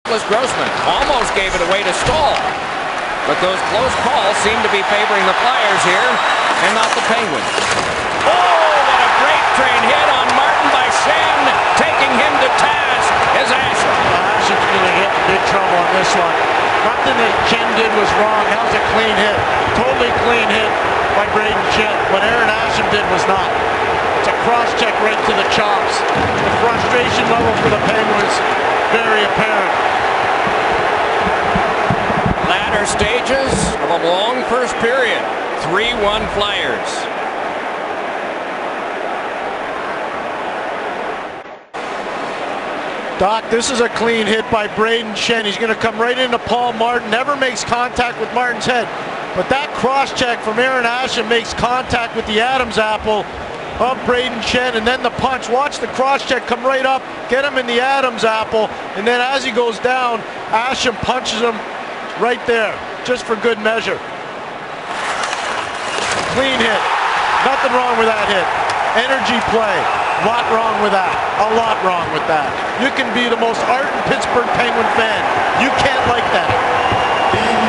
Grossman almost gave it away to Stahl, but those close calls seem to be favoring the Flyers here and not the Penguins. Oh, what a great train hit on Martin by B.Schenn, taking him to task as Asham. Asham's going to get in big trouble on this one. Nothing that B.Schenn did was wrong. That was a clean hit, totally clean hit by B.Schenn. What Aaron Asham did was not. It's a cross-check right to the chops. The frustration level for the Penguins, very apparent. Latter stages of a long first period. 3-1 Flyers. Doc, this is a clean hit by B.Schenn. He's going to come right into Paul Martin. Never makes contact with Martin's head. But that cross-check from Aaron Asham makes contact with the Adam's apple of B.Schenn, and then the punch. Watch the cross-check come right up, get him in the Adam's apple, and then as he goes down, Asham punches him right there, just for good measure. Clean hit. Nothing wrong with that hit. Energy play. A lot wrong with that. A lot wrong with that. You can be the most ardent Pittsburgh Penguin fan. You can't like that.